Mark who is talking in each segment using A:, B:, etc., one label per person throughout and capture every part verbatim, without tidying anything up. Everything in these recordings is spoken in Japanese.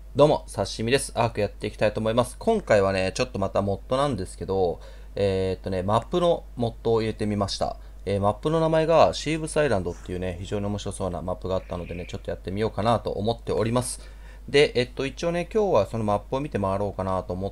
A: どうも、刺身です。アークやっていきたいと思います。今回はね、ちょっとまたモッドなんですけど、えーっとね、マップのモッドを入れてみました。えーマップの名前がシーブスアイランドっていうね、非常に面白そうなマップがあったのでね、ちょっとやってみようかなと思っております。で、えっと、一応ね、今日はそのマップを見て回ろうかなと思って、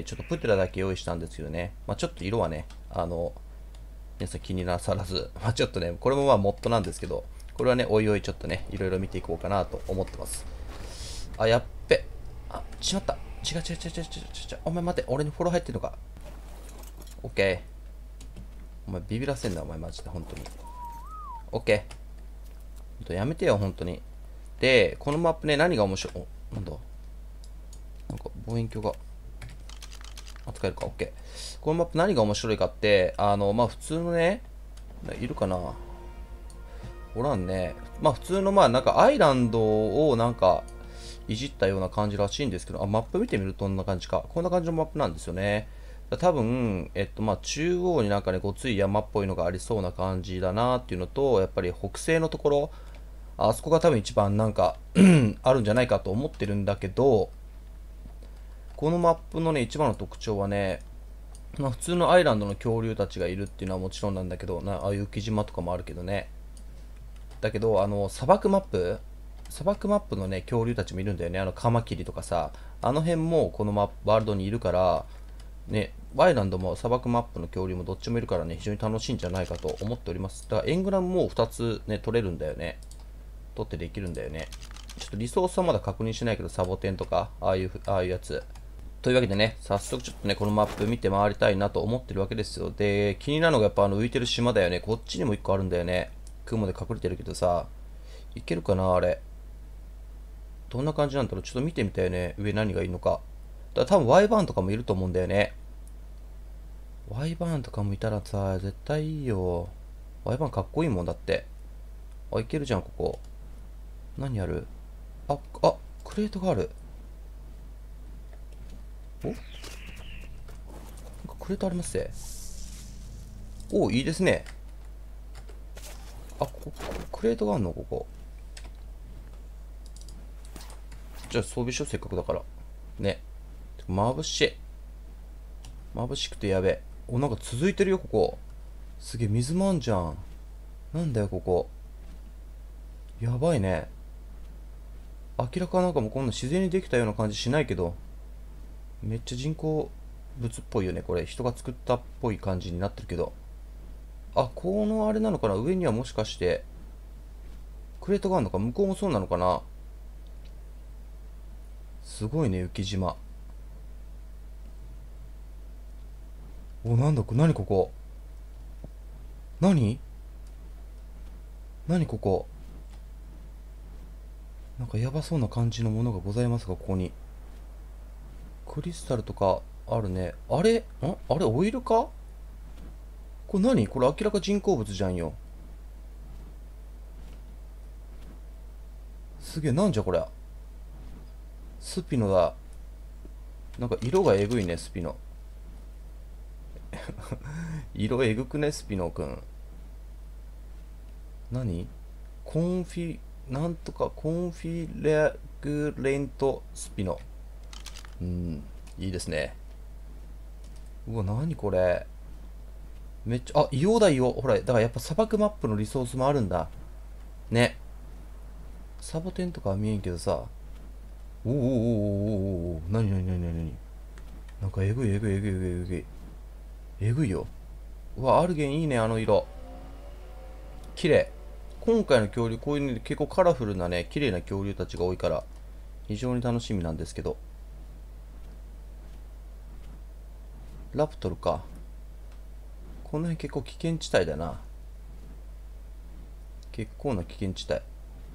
A: ちょっとプテラだけ用意したんですけどね、まあちょっと色はね、あの、皆さん気になさらず、まあちょっとね、これもまあモッドなんですけど、これはね、おいおいちょっとね、いろいろ見ていこうかなと思ってます。あ、やっべ。あ、しまった。違う違う違う違う違う違う。お前待て。俺にフォロー入ってんのか。オッケー。お前ビビらせんな、お前マジで、本当に。オッケー。ほんとやめてよ、本当に。で、このマップね、何が面白い。お、なんだなんか望遠鏡が。扱えるか、オッケー。このマップ何が面白いかって、あの、まあ普通のね、いるかなおらんね。まあ普通のまあなんかアイランドをなんかいじったような感じらしいんですけど、あ、マップ見てみるとこんな感じか。こんな感じのマップなんですよね。多分、えっとまあ中央になんかね、ごつい山っぽいのがありそうな感じだなっていうのと、やっぱり北西のところ、あそこが多分一番なんかあるんじゃないかと思ってるんだけど、このマップのね、一番の特徴はね、まあ、普通のアイランドの恐竜たちがいるっていうのはもちろんなんだけど、なああいう浮島とかもあるけどね、だけど、あの、砂漠マップ砂漠マップのね、恐竜たちもいるんだよね。あの、カマキリとかさ、あの辺もこのマップ、ワールドにいるから、ね、ワイランドも砂漠マップの恐竜もどっちもいるからね、非常に楽しいんじゃないかと思っております。だからエングラムもふたつね、取れるんだよね。取ってできるんだよね。ちょっとリソースはまだ確認しないけど、サボテンとか、ああいう、ああいうやつ。というわけでね、早速ちょっとね、このマップ見て回りたいなと思ってるわけですよ。で、気になるのがやっぱあの浮いてる島だよね。こっちにもいっこあるんだよね。雲で隠れてるけどさ、いけるかなあれ。どんな感じなんだろう。ちょっと見てみたいね。上何がいいのか。だから多分ワイバーンとかもいると思うんだよね。ワイバーンとかもいたらさ、絶対いいよ。ワイバーンかっこいいもんだって。あ、いけるじゃん、ここ。何やる。あ、あ、クレートがある。お、なんかクレートありますね。お、いいですね。あ、ここ、クレートがあるのここ。じゃあ装備しよう、せっかくだから。ね。眩しい。眩しくてやべえ。お、なんか続いてるよ、ここ。すげえ、水もあんじゃん。なんだよ、ここ。やばいね。明らかなんかもうこんな自然にできたような感じしないけど、めっちゃ人工物っぽいよね、これ。人が作ったっぽい感じになってるけど。あ、このあれなのかな、上にはもしかして、クレートがあるのか、向こうもそうなのかな。すごいね、雪島。お、なんだこ、何ここ。何何ここ。なんかやばそうな感じのものがございますが、ここに。クリスタルとかあるね。あれんあれ、オイルか。これ何これ明らか人工物じゃんよ。すげえ、なんじゃこれ。スピノだ。なんか色がえぐいね、スピノ。色えぐくね、スピノくん。何コンフィ、なんとか、コンフィレグレントスピノ。うん、いいですね。うわ、何これ。めっちゃ、あ、硫黄だ、硫黄。ほら、だからやっぱ砂漠マップのリソースもあるんだ。ね。サボテンとかは見えんけどさ。おおおおおおおお、なになになになになに。なんかえぐいえぐいえぐいえぐいえぐい。えぐいよ。うわ、アルゲンいいね、あの色。綺麗。今回の恐竜、こういうね、結構カラフルなね、綺麗な恐竜たちが多いから、非常に楽しみなんですけど。ラプトルか。この辺結構危険地帯だな。結構な危険地帯。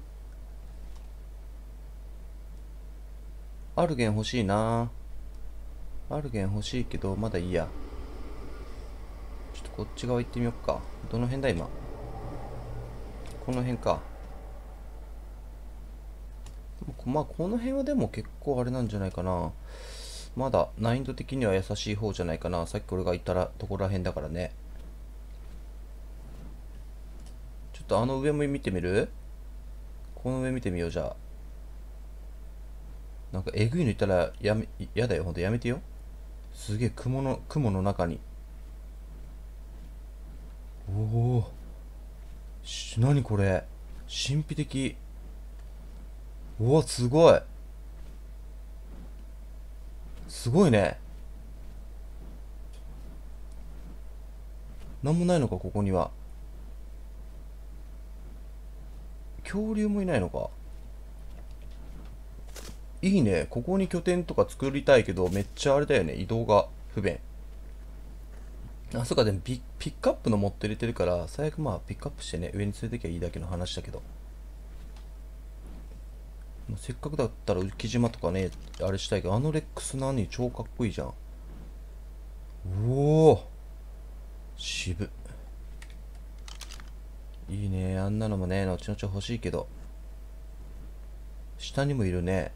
A: アルゲン欲しいな。アルゲン欲しいけど、まだいいや。ちょっとこっち側行ってみよっか。どの辺だ今。この辺か。まあ、この辺はでも結構あれなんじゃないかな。まだ難易度的には優しい方じゃないかな。さっき俺が言ったらところら辺だからね。ちょっとあの上も見てみる。この上見てみよう、じゃあ。 なんかえぐいのいたらやめ、やだよ、ほんとやめてよ。すげえ雲の、雲の中に。おお、し、なにこれ。神秘的。うわ、すごい。すごいね。なんもないのか、ここには。恐竜もいないのか。いいね。ここに拠点とか作りたいけど、めっちゃあれだよね。移動が不便。あ、そっか、でもピ、ピックアップの持って入れてるから、最悪まあピックアップしてね、上に連れてきゃいいだけの話だけど。せっかくだったら浮島とかね、あれしたいけど、あのレックス何超かっこいいじゃん。おお、渋。いいね。あんなのもね、後々欲しいけど。下にもいるね。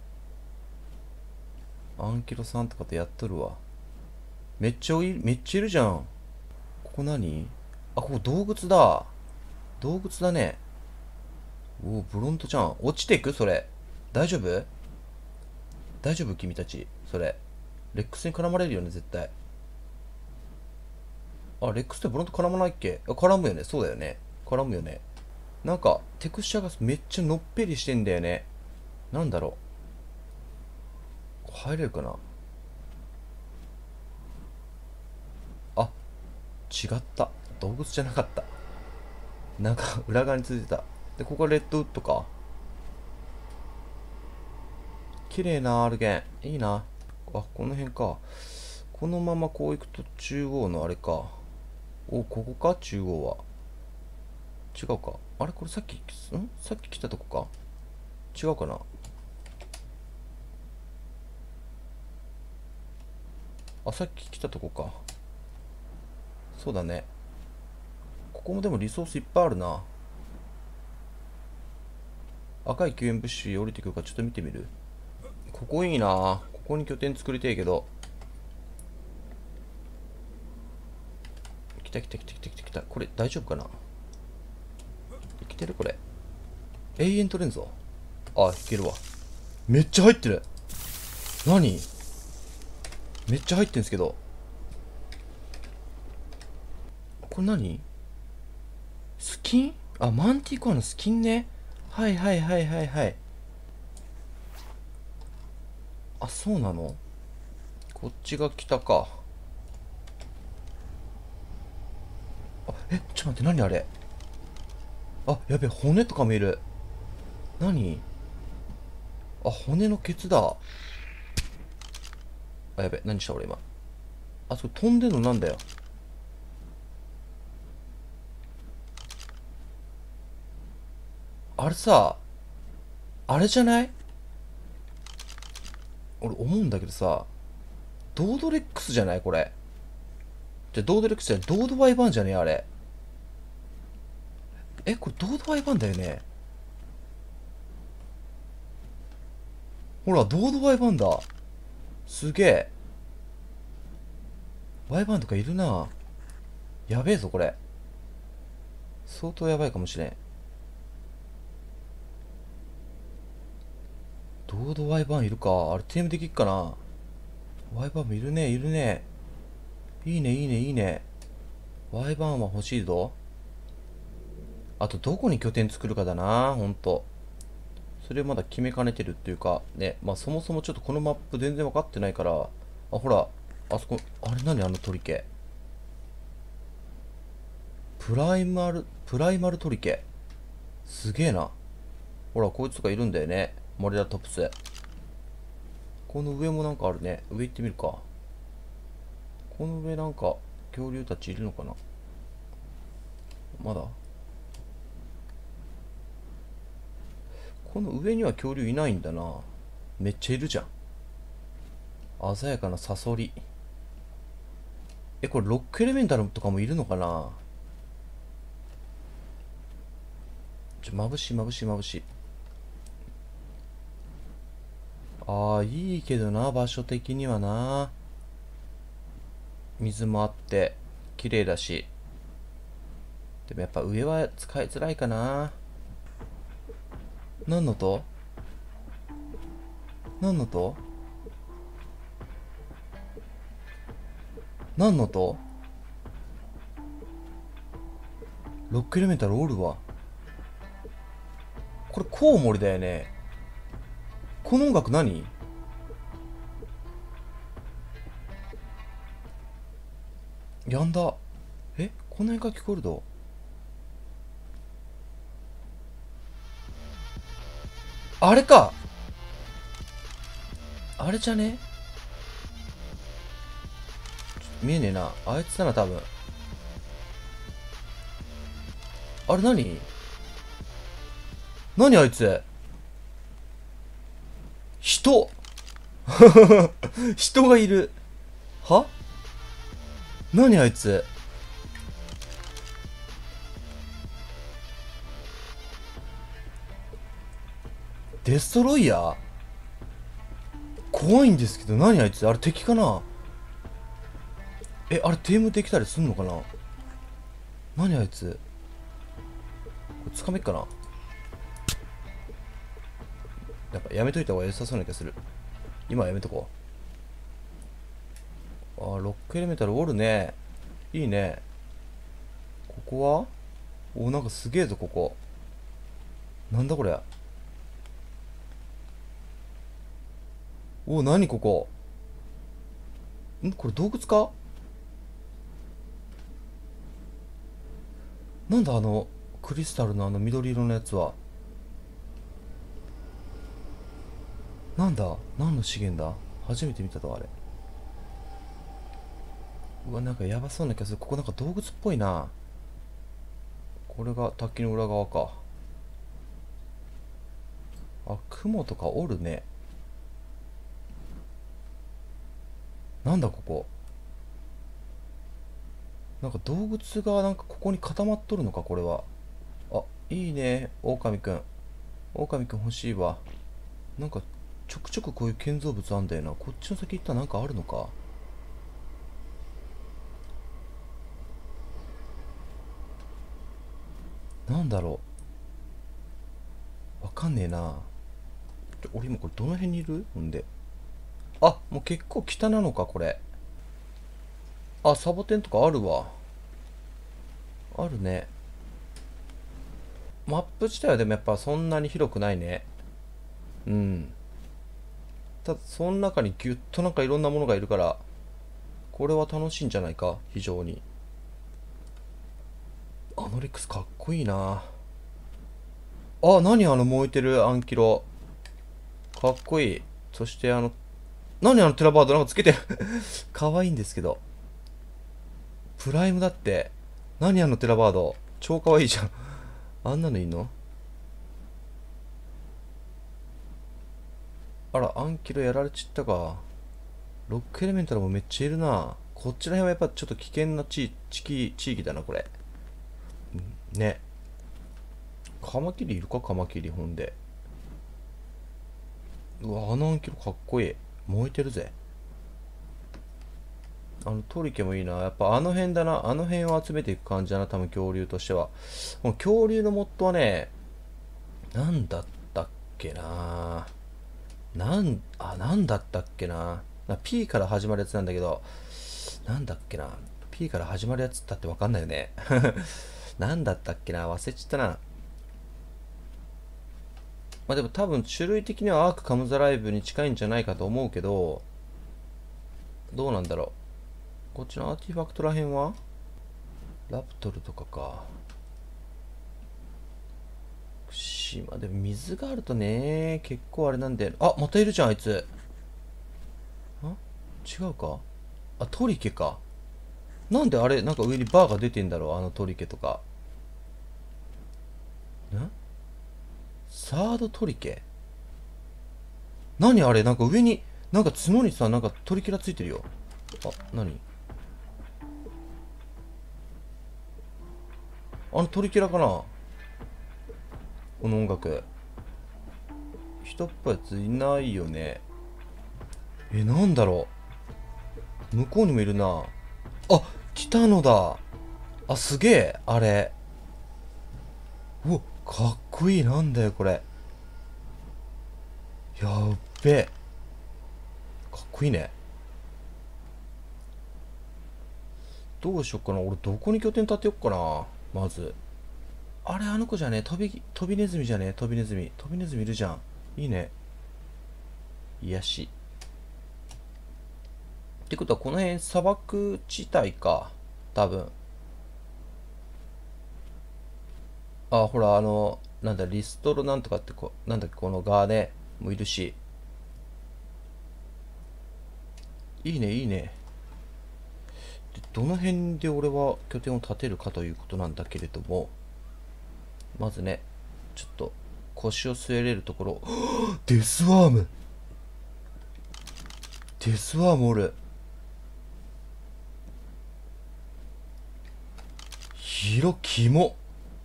A: アンキロさんとかとやっとるわ。めっちゃいる、めっちゃいるじゃん。ここ何？あ、ここ洞窟だ。洞窟だね。おお、ブロントちゃん。落ちていくそれ。大丈夫？大丈夫君たち。それ。レックスに絡まれるよね、絶対。あ、レックスってブロント絡まないっけ？あ、絡むよね。そうだよね。絡むよね。なんか、テクスチャがめっちゃのっぺりしてんだよね。なんだろう。入れるかな？あ、違った。動物じゃなかった。なんか、裏側についてた。で、ここがレッドウッドか。綺麗なアルゲン。いいな。あ、この辺か。このままこう行くと中央のあれか。お、ここか中央は。違うか。あれこれさっき、んさっき来たとこか。違うかな。あ、さっき来たとこか。そうだね。ここもでもリソースいっぱいあるな。赤い救援物資降りてくるかちょっと見てみる？ここいいな。ここに拠点作りたいけど。来た来た来た来た来た来た。これ大丈夫かな？生きてるこれ。永遠取れんぞ。あ、いけるわ。めっちゃ入ってる。何？めっちゃ入ってんすけど。これ何？スキン？あ、マンティコアのスキンね。はいはいはいはいはい。あ、そうなの？こっちが北か。あ、え、ちょっと待って、何あれ？あ、やべえ、骨とかもいる。何？あ、骨のケツだ。あ、やべえ、何した俺今。あそこ飛んでんのなんだよ。あれさ、あれじゃない？俺思うんだけどさ、ドードレックスじゃないこれ。じゃ、ドードレックスじゃない、ドードワイバーンじゃねえあれ。え、これドードワイバーンだよね。ほら、ドードワイバーンだ。すげえ。ワイバーンとかいるな。やべえぞ、これ。相当やばいかもしれん。ドードワイバーンいるか。あれ、テームできっかな。ワイバーンもいるね、いるね。いいね、いいね、いいね。ワイバーンは欲しいぞ。あと、どこに拠点作るかだな、ほんと。それまだ決めかねてるっていうか、ね、まあそもそもちょっとこのマップ全然分かってないから、あ、ほら、あそこ、あれ何あの鳥系。プライマル、プライマルトリケ。すげえな。ほら、こいつとかいるんだよね。モレラトプス。この上もなんかあるね。上行ってみるか。この上なんか恐竜たちいるのかな？まだこの上には恐竜いないんだな。めっちゃいるじゃん。鮮やかなサソリ。え、これロックエレメンタルとかもいるのかな？ちょ、眩しい眩しい眩しい。ああ、いいけどな、場所的にはな。水もあって、綺麗だし。でもやっぱ上は使いづらいかな。何のと？ 何の音？何の音？ロックエレメンタルおるわ。これコウモリだよね。この音楽何？やんだ。え、こんなにか聞こえるぞ。あれか。あれじゃね？見えねえな。あいつだな、多分。あれ何？何あいつ？人人がいる。は？何あいつ？デストロイヤー？怖いんですけど、何あいつ？あれ敵かな？え、あれテームできたりすんのかな？何あいつ？これ掴めっかな？やっぱやめといた方が良さそうな気がする。今はやめとこう。あー、ロックエレメンタルおるね。いいね。ここは？お、なんかすげえぞ、ここ。なんだこれ。お、なにここ。ん、これ洞窟か？なんだあの、クリスタルのあの緑色のやつは。なんだ？何の資源だ？初めて見たぞ、あれ。うわ、なんかやばそうな気がする。ここなんか洞窟っぽいな。これが滝の裏側か。あ、雲とかおるね。なんだここ。なんか洞窟がなんかここに固まっとるのか、これは。あ、いいね、狼くん。狼くん欲しいわ。なんかちょくちょくこういう建造物あんだよな。こっちの先行ったらなんかあるのか。なんだろう。わかんねえな。ちょ俺今これどの辺にいるんで。あ、もう結構北なのか、これ。あ、サボテンとかあるわ。あるね。マップ自体はでもやっぱそんなに広くないね。うん。ただ、その中にギュッとなんかいろんなものがいるから、これは楽しいんじゃないか、非常に。あのレックスかっこいいな。あ、何あの燃えてるアンキロ。かっこいい。そしてあの、何あのテラバードなんかつけてるかわいいんですけど。プライムだって。何あのテラバード。超かわいいじゃん。あんなのいいの？あら、アンキロやられちったか。ロックエレメンタルもめっちゃいるな。こっちら辺はやっぱちょっと危険な地地地域だな、これ。ね。カマキリいるか、カマキリ、ほんで。うわ、あのアンキロかっこいい。燃えてるぜ。あのトリケもいいな。やっぱあの辺だな。あの辺を集めていく感じだな。多分恐竜としては。この恐竜のモッドはね、なんだったっけな。なん、あ、なんだったっけな。な P から始まるやつなんだけど、なんだっけな。P から始まるやつだってわかんないよね。なんだったっけな。忘れちゃったな。まあでも多分種類的にはアークカムザライブに近いんじゃないかと思うけど、どうなんだろう。こっちのアーティファクトらへんはラプトルとかか。島でも水があるとね、結構あれなんだよ。あ、またいるじゃん、あいつ。あ、違うか。あ、トリケか。なんであれ、なんか上にバーが出てんだろう、あのトリケとか。んサードトリケ？何あれ、なんか上に、なんか角にさ、なんかトリケラついてるよ。あ、何？あのトリケラかな、この音楽。人っぽいやついないよね。え、なんだろう。向こうにもいるな。あ、来たのだ。あ、すげえ、あれ。うわ、かっこいい。なんだよ、これ。やっべ。 こいいね。どうしよっかな。俺どこに拠点立てよっかな。まず。あれ、あの子じゃね、飛び、飛びネズミじゃね、飛びネズミ。飛びネズミいるじゃん。いいね。癒し。ってことは、この辺砂漠地帯か。多分。あ、ほら、あの、なんだ、リストロなんとかってこ、なんだっけ、このガーネもいるし。いいね、いいね。で、どの辺で俺は拠点を建てるかということなんだけれども、まずね、ちょっと腰を据えれるところ。デスワームデスワームおる。広キモ。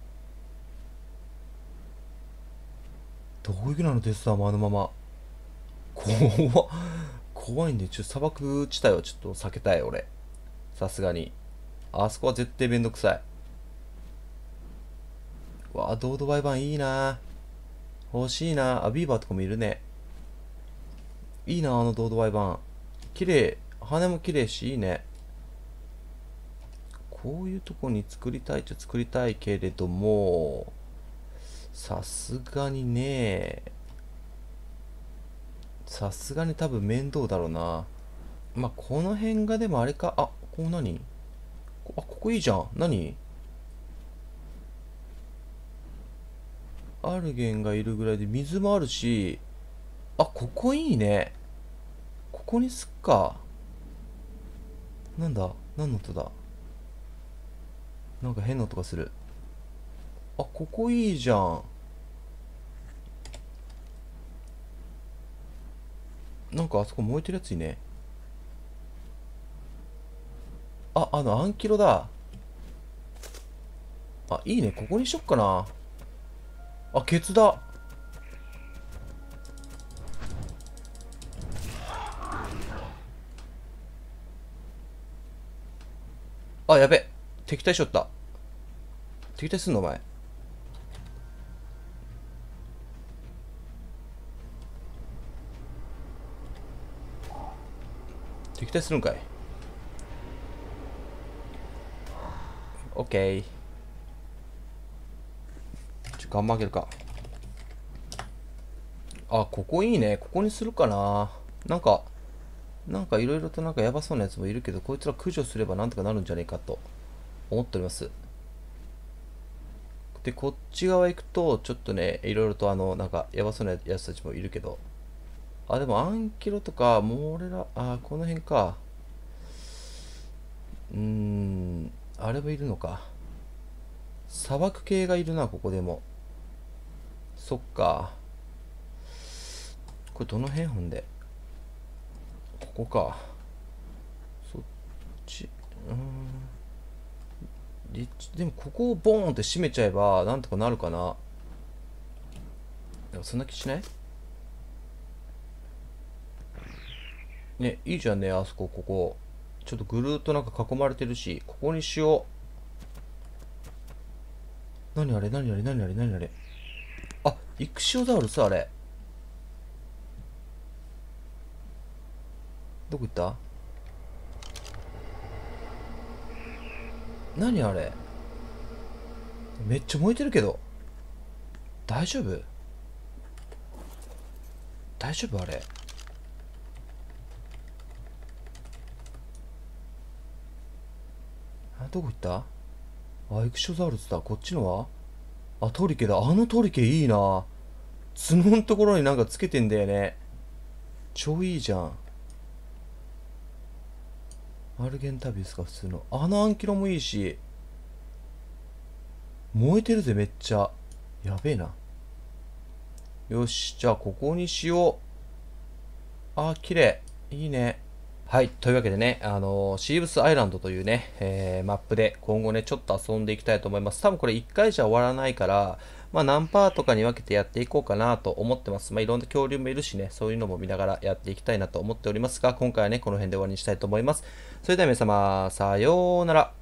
A: どういう風なのデスワームあのまま。怖っ。怖いんで、ちょっと砂漠地帯はちょっと避けたい俺。さすがに。あそこは絶対めんどくさい。わあ、ドードバイバンいいな。欲しいな。あ、ビーバーとかもいるね。いいな、あのドードバイバン。綺麗。羽も綺麗し、いいね。こういうとこに作りたいっちゃ作りたいけれども、さすがにね、さすがに多分面倒だろうな。まあ、この辺がでもあれか。あ、こう何こあ、ここいいじゃん。何アルゲンがいるぐらいで水もあるし、あ、ここいいね。ここにすっか。なんだ何の音だ。なんか変な音がする。あ、ここいいじゃん。なんかあそこ燃えてるやついいね。あ、あの、アンキロだ。あ、いいね。ここにしよっかな。あ、ケツだ。あ、やべ。敵対しよった。敵対すんのお前。敵対するんかい。オッケー。ちょ、ガンマあげるか。あ、ここいいね。ここにするかな。なんか、なんかいろいろとなんかやばそうなやつもいるけど、こいつら駆除すればなんとかなるんじゃねえかと思っております。で、こっち側行くと、ちょっとね、いろいろとあの、なんかやばそうなやつたちもいるけど。あ、でもアンキロとか、もう俺ら、あ、この辺か。うーん、あれもいるのか。砂漠系がいるな、ここでも。そっか。これどの辺ほんで。ここか。そっち。うーん。立地でもここをボーンって閉めちゃえばなんとかなるかな。でもそんな気しない？ね、いいじゃんね、あそこ、ここ。ちょっとぐるーっとなんか囲まれてるし、ここにしよう。何あれ、何あれ、何あれ、何あれ。あ、イクシオザウルス、あれ。どこ行った？何あれ。めっちゃ燃えてるけど。大丈夫？大丈夫あれ。あ、どこ行った？あ、イクシオザウルスだ。こっちのはあ、トリケだ。あのトリケいいな。角のところになんかつけてんだよね。超いいじゃん。アルゲンタビウスが普通の。あのアンキロもいいし。燃えてるぜ、めっちゃ。やべえな。よし、じゃあここにしよう。あー、綺麗。いいね。はい。というわけでね、あのーシーブスアイランドというね、えーマップで今後ね、ちょっと遊んでいきたいと思います。多分これいっかいじゃ終わらないから、まあ何パーとかに分けてやっていこうかなと思ってます。まあいろんな恐竜もいるしね、そういうのも見ながらやっていきたいなと思っておりますが、今回はね、この辺で終わりにしたいと思います。それでは皆様、さようなら。